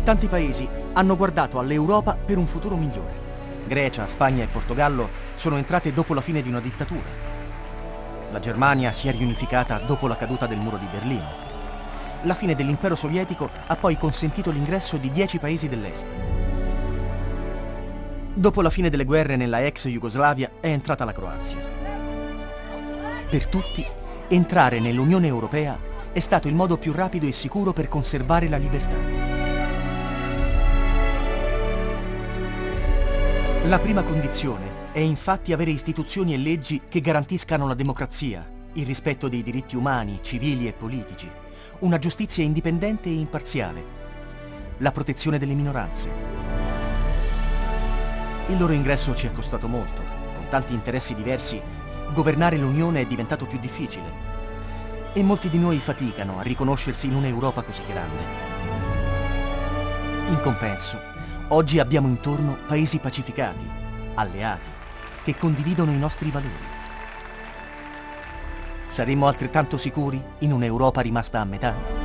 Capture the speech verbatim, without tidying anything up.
Tanti paesi hanno guardato all'Europa per un futuro migliore. Grecia, Spagna e Portogallo sono entrate dopo la fine di una dittatura. La Germania si è riunificata dopo la caduta del muro di Berlino. La fine dell'impero sovietico ha poi consentito l'ingresso di dieci paesi dell'Est. Dopo la fine delle guerre nella ex Jugoslavia è entrata la Croazia. Per tutti, entrare nell'Unione Europea è stato il modo più rapido e sicuro per conservare la libertà. La prima condizione è infatti avere istituzioni e leggi che garantiscano la democrazia, il rispetto dei diritti umani, civili e politici, una giustizia indipendente e imparziale, la protezione delle minoranze. Il loro ingresso ci è costato molto. Con tanti interessi diversi, governare l'Unione è diventato più difficile. E molti di noi faticano a riconoscersi in un'Europa così grande. In compenso, oggi abbiamo intorno paesi pacificati, alleati, che condividono i nostri valori. Saremmo altrettanto sicuri in un'Europa rimasta a metà?